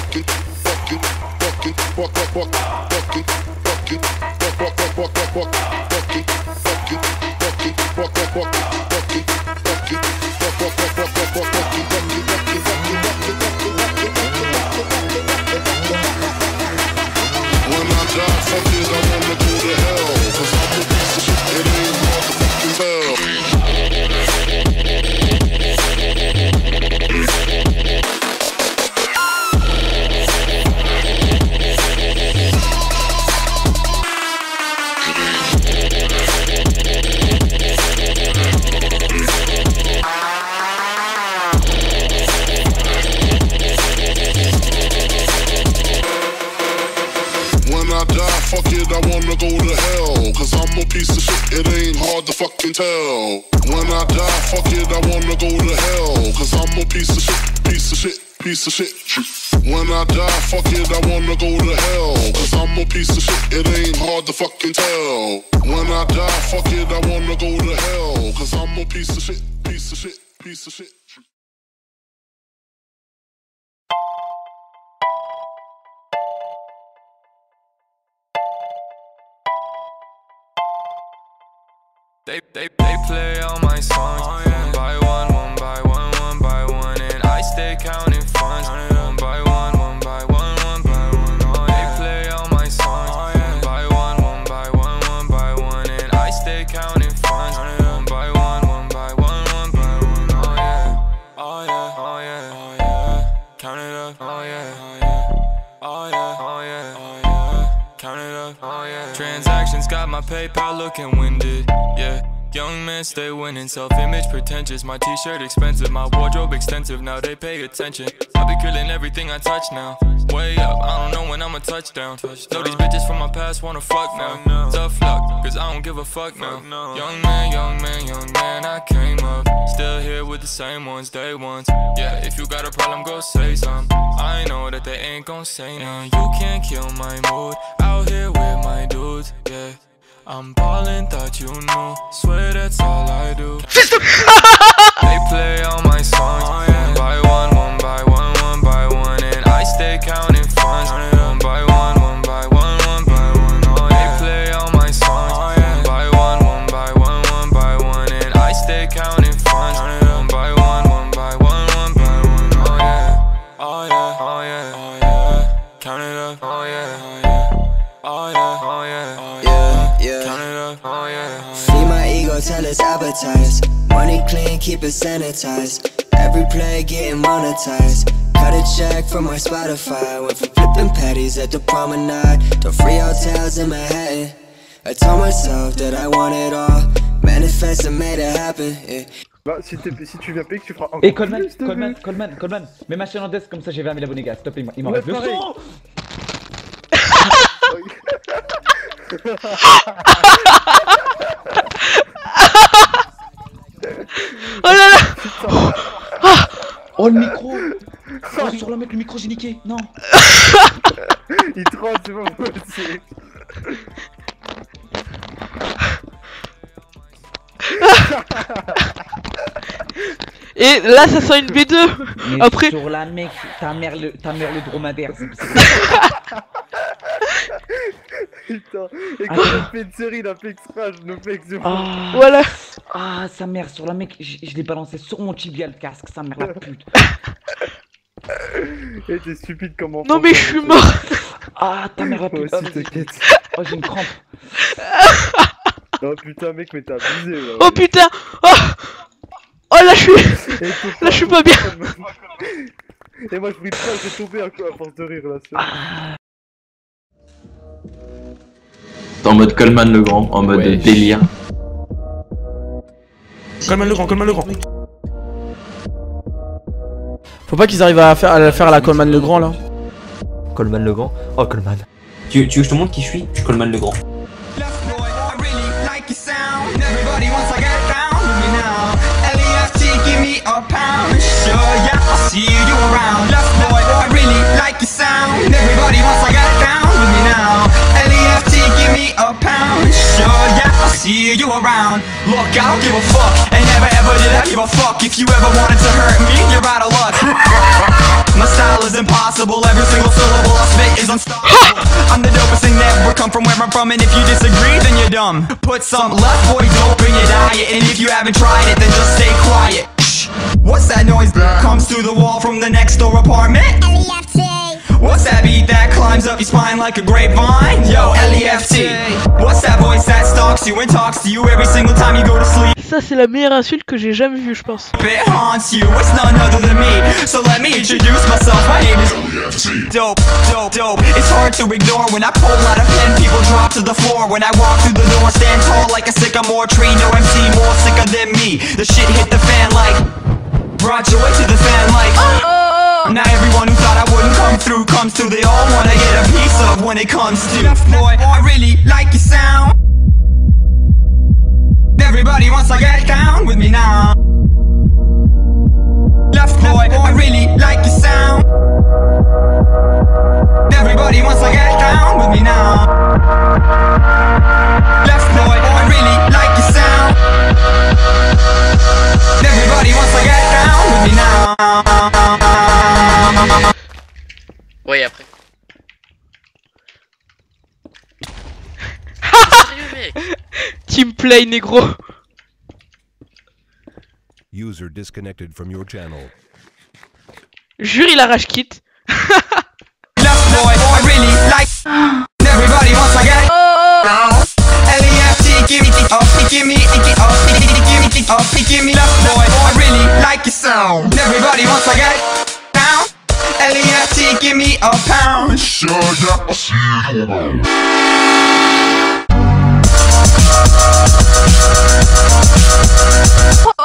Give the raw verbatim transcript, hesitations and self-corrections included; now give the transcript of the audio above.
Tell. When I die, fuck it, I wanna go to hell. Cause I'm a piece of shit, piece of shit, piece of shit. When I die, fuck it, I wanna go to hell. Cause I'm a piece of shit, it ain't hard to fucking tell. When I die, fuck it, I wanna go to hell. Cause I'm a piece of shit, piece of shit, piece of shit. They, they, they play all my songs, oh, yeah. One by one, one by one, one by one. And I stay counting funds, oh, yeah. One by one, one by one, one by one. Oh, yeah. They play all my songs, oh, yeah. One by one, one by one, one by one. And I stay counting funds, oh, yeah. One by one, one by one, one by one. Oh yeah, oh yeah, oh yeah, oh yeah. Count it up, oh yeah, oh yeah, oh yeah, oh yeah, oh yeah. Count it up, oh yeah. Transactions got my PayPal looking winded. Yeah, young men stay winning, self-image pretentious. My t-shirt expensive, my wardrobe extensive. Now they pay attention. I be killing everything I touch now. Way up, I don't know when I'm a touchdown. Know these bitches from my past wanna fuck now. Tough luck, cause I don't give a fuck now. Young man, young man, young man, I came up. Still here with the same ones, day ones. Yeah, if you got a problem, go say some. I know that they ain't gon' say none. You can't kill my mood, out here with my dudes, yeah. I'm ballin', thought you knew. Swear that's all I do. They play all my songs, oh, yeah. One by one, one by one, one by one. And I stay counting funds, oh, yeah. One by one, one by one, one by one. Oh, yeah. They play all my songs, oh, yeah. One by one, one by one, one by one. And I stay counting funds, oh, yeah. One by one, one by one, one by one. Oh yeah, oh yeah, oh yeah, oh yeah. Count it up, oh yeah, oh yeah, oh yeah, oh yeah, oh yeah. Yeah. Oh, yeah. Feed my ego till it's appetized. Money clean, keep it sanitized. Every play getting monetized. Cut a check from my Spotify. Went from flipping patties at the promenade to free hotels in Manhattan. I told myself that I want it all. Manifest and made it happen, yeah. Bah, si, si tu viens pique, tu feras encore Et Coleman, plus de Coleman, Coleman, Coleman, mets ma chaîne en desk comme ça j'ai vingt mille abonnés, gars. Stop, il m'en reste le son. Oh là là. Ah. Oh le micro. Oh sur la mec, le micro j'ai niqué. Non. Il troll, c'est pas possible. Et là ça sent une B deux. Mais après sur la mec, ta mère le, ta mère le dromadaire. Putain, et quand on fait une série, il a fait extra, je nous fais extra. Ah, voilà. Ah, sa mère, sur la mec, je, je l'ai balancé sur mon tibia le casque, sa mère la pute. Et t'es stupide comment. Non mais je suis mort. Ah, ta mère la pute. Moi aussi, t'inquiète. Oh, j'ai une crampe. Oh putain, mec, mais t'as abusé là. Oh putain. Oh, oh là, je suis. Là, je suis pas bien. Et moi, je brille pas, j'ai tombé à force de rire là. Ah. En mode Coleman le Grand, en mode ouais. Délire. Coleman le Grand, Coleman le Grand. Faut pas qu'ils arrivent à faire à la faire à la Coleman le Grand là. Coleman le Grand. Oh Coleman. Tu, tu veux que je te montre qui je suis? Je suis Coleman le Grand. See you around. Look, I don't give a fuck, and never ever did I give a fuck. If you ever wanted to hurt me, you're out of luck. My style is impossible, every single syllable I spit is unstoppable. I'm the dopest thing that ever come from where I'm from, and if you disagree, then you're dumb. Put some left boy dope in your diet, and if you haven't tried it, then just stay quiet. Shh. What's that noise that comes through the wall from the next door apartment? L E F T. What's that beat that climbs up your spine like a grapevine? Yo, L E F T. What's that voice that stalks you and talks to you every single time you go to sleep? Ça c'est la meilleure insulte que j'ai jamais vue, je pense. It haunts you, it's none other than me. So let me introduce myself, my name is L E F T. Dope, dope, dope. It's hard to ignore when I pull out a pen, people drop to the floor. When I walk through the door, stand tall like a sycamore tree. No M C more sicker than me. The shit hit the fan like, brought joy to the fan like, oh. Now everyone who thought I wouldn't come through comes through. They all wanna get a piece of when it comes to Left boy, I really like your sound. Everybody wants to get down with me now. Left boy, I really like your sound. Everybody wants to get down with me now. Left boy, I really like your sound. Everybody wants to get down with me now. Ouais, après. Team play, négro. User disconnected from your channel. Jure, il arrache kit. Left boy, I really like. Everybody wants to get down. L E F T, give me the up, give me the up, give me the up, give me left boy, I really like your sound. Everybody wants to get down. L E F T, give me a pound. Sure, yeah, I see it.